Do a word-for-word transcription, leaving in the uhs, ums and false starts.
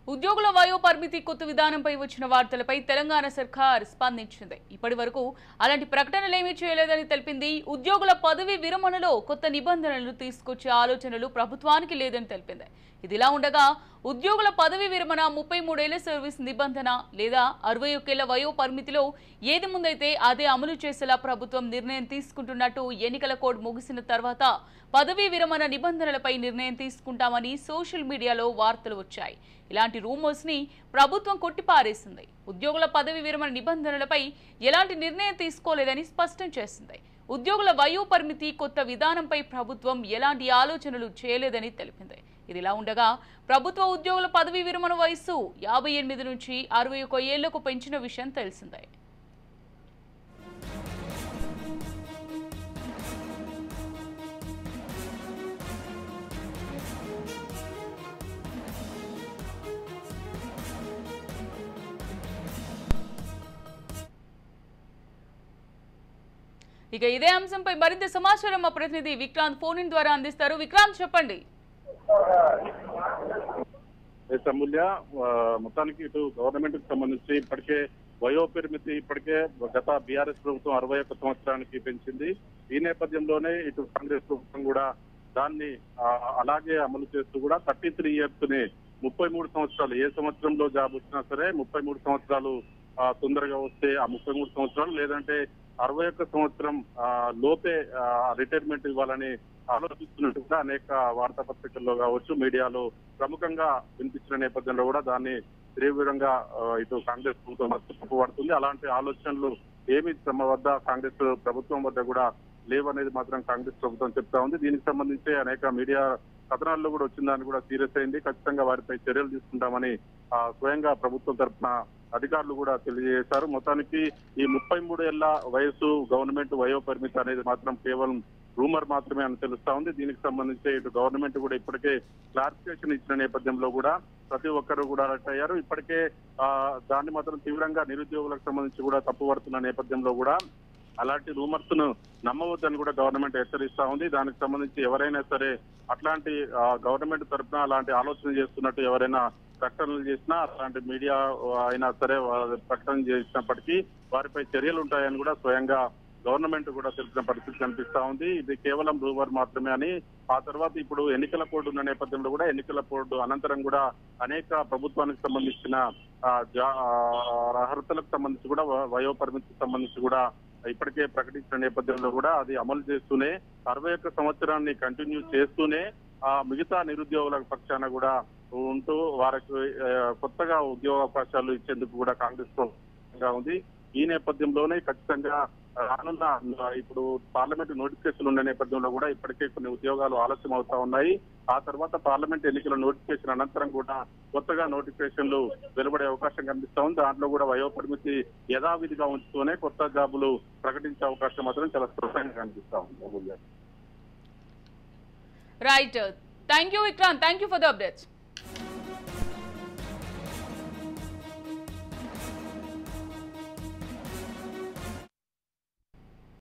ఉద్యోగుల వయో పరిమితి కొత్త విధానంపై వచ్చిన వార్తలపై తెలంగాణ సర్కార్ స్పందించింది. ఇప్పటి వరకు అలాంటి ప్రకటనలేమీ చేయలేదని తెలిపింది. ఉద్యోగుల పదవి విరమణలో కొత్త నిబంధనలు తీసుకొచ్చే ఆలోచనలు ప్రభుత్వానికి లేదని తెలిపింది. ఇదిలా ఉండగా ఉద్యోగుల పదవి విరమణ ముప్పై మూడేళ్ల సర్వీస్ నిబంధన లేదా అరవై ఒకేళ్ల వయో పరిమితిలో ఏది ముందైతే అదే అమలు చేసేలా ప్రభుత్వం నిర్ణయం తీసుకుంటున్నట్టు ఎన్నికల కోడ్ ముగిసిన తర్వాత పదవీ విరమణ నిబంధనలపై నిర్ణయం తీసుకుంటామని సోషల్ మీడియాలో వార్తలు వచ్చాయి. ఇలాంటి రూమర్స్ ని ప్రభుత్వం కొట్టిపారేసింది. ఉద్యోగుల పదవీ విరమణ నిబంధనలపై ఎలాంటి నిర్ణయం తీసుకోలేదని స్పష్టం చేసింది. ఉద్యోగుల వయో పరిమితి కొత్త విధానంపై ప్రభుత్వం ఎలాంటి ఆలోచనలు చేయలేదని తెలిపింది. ఇదిలా ఉండగా ప్రభుత్వ ఉద్యోగుల పదవీ విరమణ వయస్సు యాభై ఎనిమిది నుంచి అరవై ఒక ఏళ్లకు పెంచిన విషయం తెలిసిందే. ఇక ఇదే అంశంపై మరింత సమాచారం మా ప్రతినిధి విక్రాంత్ ఫోన్ ఇన్ ద్వారా అందిస్తారు. విక్రాంత్, చెప్పండి. అమూల్య, మొత్తానికి ఇటు గవర్నమెంట్ కి సంబంధించి ఇప్పటికే వయో పరిమితి ఇప్పటికే గత బీఆర్ఎస్ ప్రభుత్వం అరవై ఒక్క సంవత్సరానికి పెంచింది. ఈ నేపథ్యంలోనే ఇటు కాంగ్రెస్ ప్రభుత్వం కూడా దాన్ని అలాగే అమలు చేస్తూ కూడా థర్టీ త్రీ ఇయర్స్ ని ముప్పై మూడు సంవత్సరాలు ఏ సంవత్సరంలో జాబ్ వచ్చినా సరే ముప్పై మూడు సంవత్సరాలు తొందరగా వస్తే ఆ ముప్పై మూడు సంవత్సరాలు లేదంటే అరవై ఒక్క సంవత్సరం లోపే రిటైర్మెంట్ ఇవ్వాలని ఆలోచిస్తున్నట్టు కూడా అనేక వార్తాపత్రికల్లో కావచ్చు, మీడియాలో ప్రముఖంగా వినిపించిన నేపథ్యంలో కూడా దాన్ని తీవ్రంగా ఇటు కాంగ్రెస్ ప్రభుత్వం తప్పుపడుతుంది. అలాంటి ఆలోచనలు ఏమి తమ వద్ద కాంగ్రెస్ ప్రభుత్వం వద్ద కూడా లేవనేది మాత్రం కాంగ్రెస్ ప్రభుత్వం చెప్తా ఉంది. దీనికి సంబంధించి అనేక మీడియా కథనాల్లో కూడా వచ్చిందని కూడా సీరియస్ అయింది. ఖచ్చితంగా వారిపై చర్యలు తీసుకుంటామని స్వయంగా ప్రభుత్వం తరఫున అధికారులు కూడా తెలియజేశారు. మొత్తానికి ఈ ముప్పై మూడు ఏళ్ల వయసు గవర్నమెంట్ వయో పరిమితి అనేది మాత్రం కేవలం రూమర్ మాత్రమే అని తెలుస్తా ఉంది. దీనికి సంబంధించి ఇటు గవర్నమెంట్ కూడా ఇప్పటికే క్లారిఫికేషన్ ఇచ్చిన నేపథ్యంలో కూడా ప్రతి ఒక్కరు కూడా అలర్ట్ అయ్యారు. ఇప్పటికే ఆ దాన్ని మాత్రం తీవ్రంగా నిరుద్యోగులకు సంబంధించి కూడా తప్పుపడుతున్న నేపథ్యంలో కూడా అలాంటి రూమర్స్ ను నమ్మవద్దని కూడా గవర్నమెంట్ హెచ్చరిస్తా ఉంది. దానికి సంబంధించి ఎవరైనా సరే అట్లాంటి గవర్నమెంట్ తరఫున అలాంటి ఆలోచన చేస్తున్నట్టు ఎవరైనా ప్రకటనలు చేసినా అలాంటి మీడియా అయినా సరే ప్రకటన చేసినప్పటికీ వారిపై చర్యలు ఉంటాయని కూడా స్వయంగా గవర్నమెంట్ కూడా తెలిసిన పరిస్థితి కనిపిస్తా ఉంది. ఇది కేవలం రూమర్ మాత్రమే అని. ఆ తర్వాత ఇప్పుడు ఎన్నికల కోడ్ ఉన్న నేపథ్యంలో కూడా ఎన్నికల కోడ్ అనంతరం కూడా అనేక ప్రభుత్వానికి సంబంధించిన అర్హతలకు సంబంధించి కూడా వయో పరిమితికి సంబంధించి కూడా ఇప్పటికే ప్రకటించిన నేపథ్యంలో కూడా అది అమలు చేస్తూనే అరవై ఒక్క సంవత్సరాన్ని కంటిన్యూ చేస్తూనే ఆ మిగతా నిరుద్యోగుల పక్షాన కూడా ఉంటూ వారికి కొత్తగా ఉద్యోగ అవకాశాలు ఇచ్చేందుకు కూడా కాంగ్రెస్ ప్రభుత్వంగా ఉంది. ఈ నేపథ్యంలోనే ఖచ్చితంగా రానున్న ఇప్పుడు పార్లమెంట్ నోటిఫికేషన్ ఉన్న నేపథ్యంలో కూడా ఇప్పటికే కొన్ని ఉద్యోగాలు ఆలస్యం అవుతా ఉన్నాయి. ఆ తర్వాత పార్లమెంట్ ఎన్నికల నోటిఫికేషన్ అనంతరం కూడా కొత్తగా నోటిఫికేషన్లు వెలువడే అవకాశం కనిపిస్తా ఉంది. దాంట్లో కూడా వయో పరిమితి యథావిధిగా ఉంచుతూనే కొత్త జాబులు ప్రకటించే అవకాశం మాత్రం చాలా స్పష్టంగా కనిపిస్తా ఉంది. Right, thank you Vikrant, thank you for the updates.